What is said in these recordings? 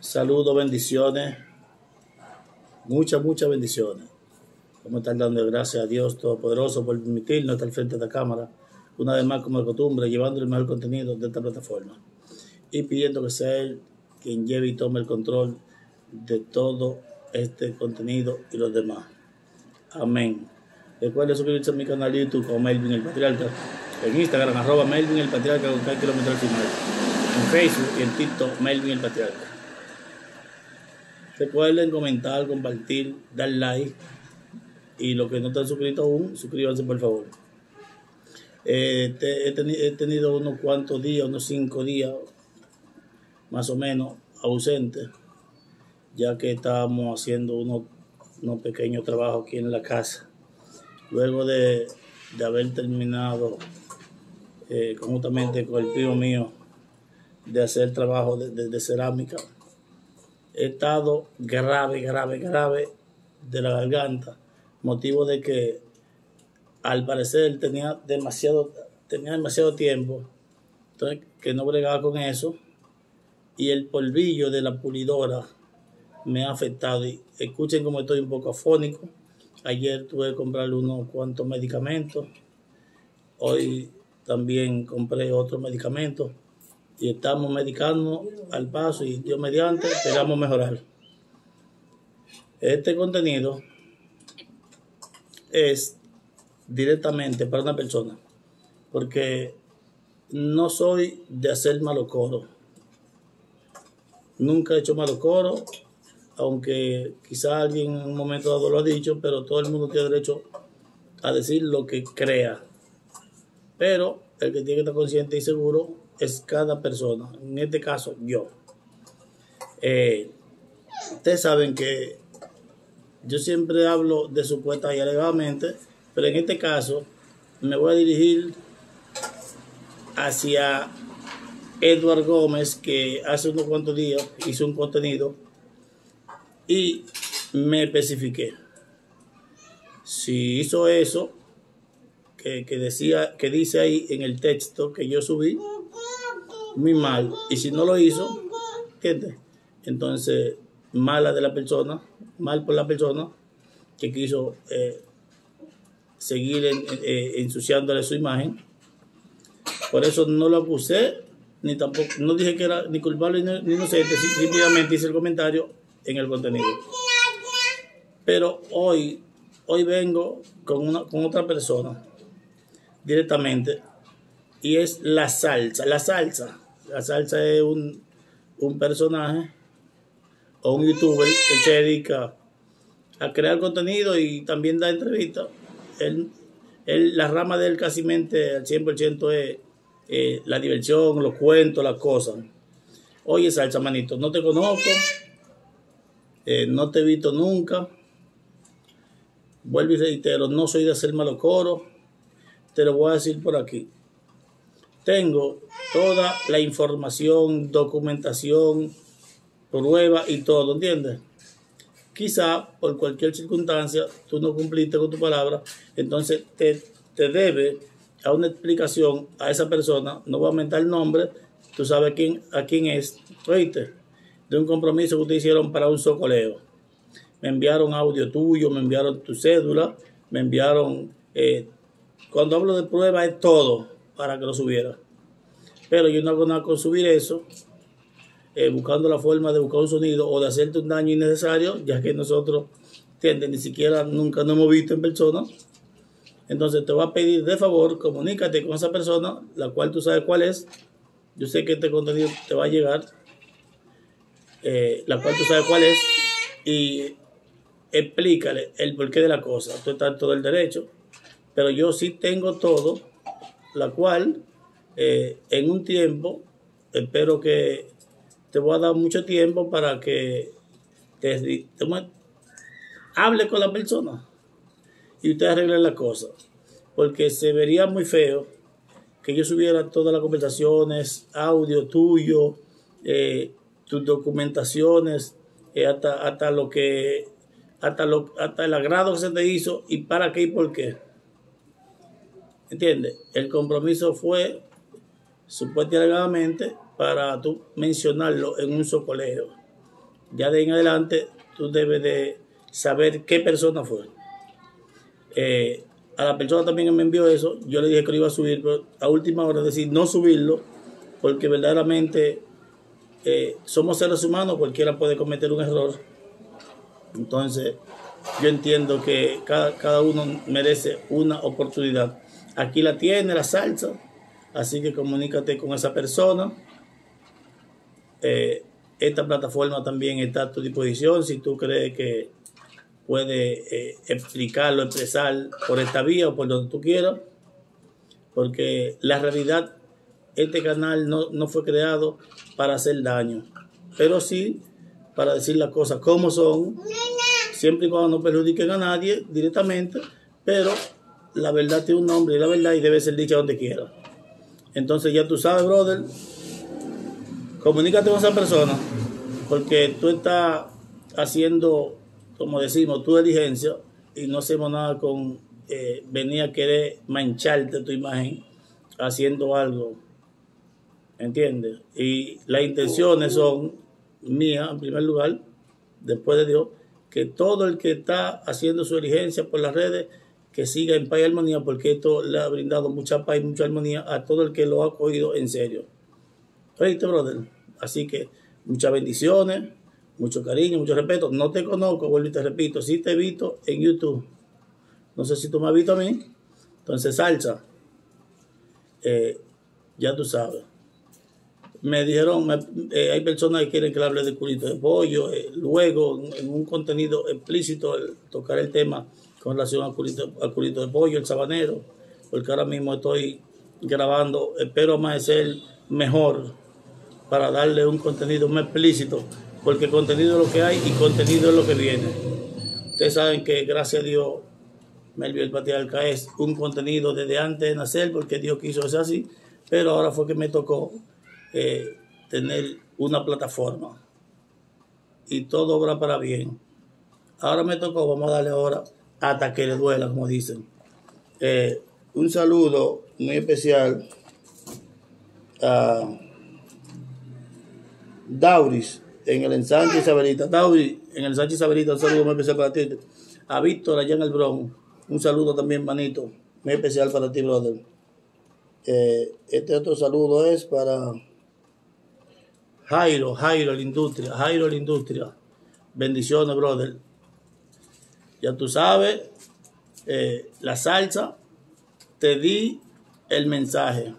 Saludos, bendiciones, muchas bendiciones. Vamos a estar dando gracias a Dios Todopoderoso por permitirnos estar frente a esta cámara, una vez más como de costumbre, llevando el mejor contenido de esta plataforma y pidiendo que sea Él quien lleve y tome el control de todo este contenido y los demás. Amén. Recuerden suscribirse a mi canal de YouTube como Melvin el Patriarca, en Instagram @Melvin el Patriarca con cada kilómetro al final, en Facebook y en TikTok Melvin el Patriarca. Recuerden comentar, compartir, dar like y los que no están suscritos aún, suscríbanse por favor. He tenido unos cuantos días, unos 5 días más o menos ausentes, ya que estábamos haciendo unos pequeños trabajos aquí en la casa. Luego de haber terminado conjuntamente con el primo mío de hacer trabajo de cerámica, he estado grave de la garganta, motivo de que al parecer tenía demasiado tiempo, entonces que no bregaba con eso, y el polvillo de la pulidora me ha afectado. Y escuchen cómo estoy un poco afónico. Ayer tuve que comprar unos cuantos medicamentos, hoy también compré otros medicamentos y estamos medicando al paso y Dios mediante esperamos mejorar. Este contenido es directamente para una persona, porque no soy de hacer malo coro. Nunca he hecho malo coro, aunque quizá alguien en un momento dado lo ha dicho, pero todo el mundo tiene derecho a decir lo que crea. Pero el que tiene que estar consciente y seguro es cada persona, en este caso yo. Ustedes saben que yo siempre hablo de supuesta y alegadamente, pero en este caso me voy a dirigir hacia Edward Gómez, que hace unos cuantos días hizo un contenido y me especifiqué. Si hizo eso que dice ahí en el texto que yo subí, muy mal. Y si no lo hizo, ¿entiendes? Entonces, mala de la persona, mal por la persona que quiso seguir ensuciándole su imagen. Por eso no lo acusé, ni tampoco, no dije que era ni culpable ni inocente, simplemente hice el comentario en el contenido. Pero hoy vengo con otra persona directamente, y es La Salsa. La Salsa es un personaje o un youtuber que se dedica a crear contenido y también da entrevistas. La rama de él casi al 100% es la diversión, los cuentos, las cosas. Oye, Salsa, manito, no te conozco, no te he visto nunca. Vuelvo y reitero, no soy de hacer malo coro. Te lo voy a decir por aquí. Tengo toda la información, documentación, prueba y todo, ¿entiendes? Quizá por cualquier circunstancia tú no cumpliste con tu palabra, entonces te debe a una explicación a esa persona. No voy a aumentar el nombre, tú sabes a quién es, ¿oíste? De un compromiso que ustedes hicieron para un socoleo. Me enviaron audio tuyo, me enviaron tu cédula, me enviaron... cuando hablo de prueba es todo para que lo subiera. Pero yo no hago nada con subir eso, buscando la forma de buscar un sonido o de hacerte un daño innecesario, ya que nosotros, ¿entiendes? Ni siquiera nunca nos hemos visto en persona. Entonces te voy a pedir de favor, comunícate con esa persona, la cual tú sabes cuál es. Yo sé que este contenido te va a llegar, la cual tú sabes cuál es, y explícale el porqué de la cosa. Tú estás en todo el derecho, pero yo sí tengo todo, la cual en un tiempo, espero que te voy a dar mucho tiempo para que hable con la persona y usted arregle la cosa, porque se vería muy feo que yo subiera todas las conversaciones, audio tuyo, tus documentaciones, hasta el agrado que se te hizo y para qué y por qué. ¿Entiendes? El compromiso fue supuestamente para tú mencionarlo en un socoleo. Ya de ahí en adelante tú debes de saber qué persona fue. A la persona también que me envió eso, yo le dije que lo iba a subir, pero a última hora decidí no subirlo, porque verdaderamente somos seres humanos, cualquiera puede cometer un error. Entonces yo entiendo que cada uno merece una oportunidad. Aquí la tiene, la salsa, así que comunícate con esa persona. Esta plataforma también está a tu disposición si tú crees que puede explicarlo, expresar por esta vía o por donde tú quieras, porque la realidad, este canal no fue creado para hacer daño, pero sí para decir las cosas como son, siempre y cuando no perjudiquen a nadie directamente, pero la verdad tiene un nombre y la verdad y debe ser dicha donde quiera. Entonces ya tú sabes, brother, comunícate con esa persona, porque tú estás haciendo, como decimos, tu diligencia, y no hacemos nada con venir a querer mancharte tu imagen haciendo algo, ¿entiendes? Y las intenciones son mías, en primer lugar, después de Dios, que todo el que está haciendo su diligencia por las redes, que siga en paz y armonía, porque esto le ha brindado mucha paz y mucha armonía a todo el que lo ha cogido en serio. ¿Oíste, brother? Así que muchas bendiciones, mucho cariño, mucho respeto. No te conozco, vuelvo y te repito, sí te he visto en YouTube. No sé si tú me has visto a mí. Entonces, salsa, ya tú sabes. Me dijeron, hay personas que quieren que le hable de culito de pollo. Luego, en un contenido explícito, tocar el tema con relación al culito de pollo, el sabanero. Porque ahora mismo estoy grabando, espero amanecer mejor para darle un contenido más explícito, porque contenido es lo que hay y contenido es lo que viene. Ustedes saben que gracias a Dios Melvin el Patriarca es un contenido desde antes de nacer, porque Dios quiso ser así, pero ahora fue que me tocó tener una plataforma y todo obra para bien. Ahora me tocó, vamos a darle ahora hasta que le duela, como dicen. Un saludo muy especial a Dauris en el ensanche Isabelita. Dauris en el ensanche Isabelita, un saludo muy especial para ti. A Víctor allá en el Bronx, un saludo también, manito, muy especial para ti, brother. Este otro saludo es para Jairo la industria. Bendiciones, brother. Ya tú sabes, la salsa, te di el mensaje.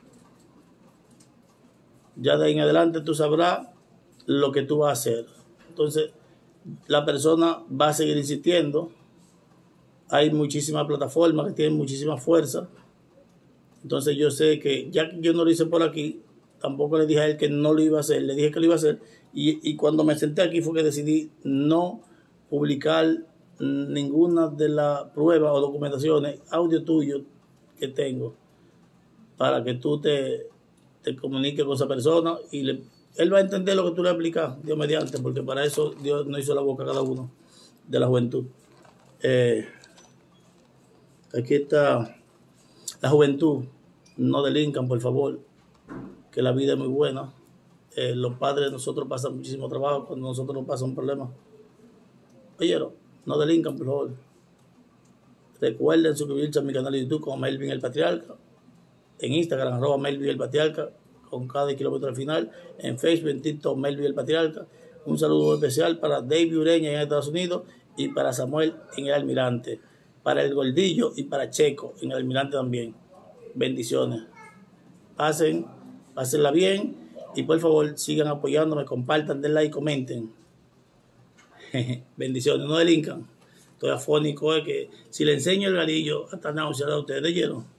Ya de ahí en adelante tú sabrás lo que tú vas a hacer. Entonces, la persona va a seguir insistiendo. Hay muchísimas plataformas que tienen muchísima fuerza. Entonces yo sé que, ya que yo no lo hice por aquí, tampoco le dije a él que no lo iba a hacer. Le dije que lo iba a hacer. Y cuando me senté aquí fue que decidí no publicar ninguna de las pruebas o documentaciones, audio tuyo que tengo, para que tú te comuniques con esa persona y él va a entender lo que tú le explicas, Dios mediante, porque para eso Dios no hizo la boca a cada uno de la juventud. Aquí está la juventud, no delincan, por favor, que la vida es muy buena. Los padres de nosotros pasan muchísimo trabajo cuando nosotros nos pasa un problema. Oyeron, no delincan, por favor. Recuerden suscribirse a mi canal de YouTube como Melvin el Patriarca, en Instagram @Melvin el Patriarca con cada kilómetro al final, en Facebook, en TikTok Melvin el Patriarca. Un saludo muy especial para David Ureña en Estados Unidos y para Samuel en el Almirante, para el Gordillo y para Checo en el Almirante también. Bendiciones. Pásenla bien y por favor sigan apoyándome, compartan, den like, comenten. Bendiciones, no delincan. Estoy afónico, es que si le enseño el garillo hasta náusea de ustedes, ¿oyeron?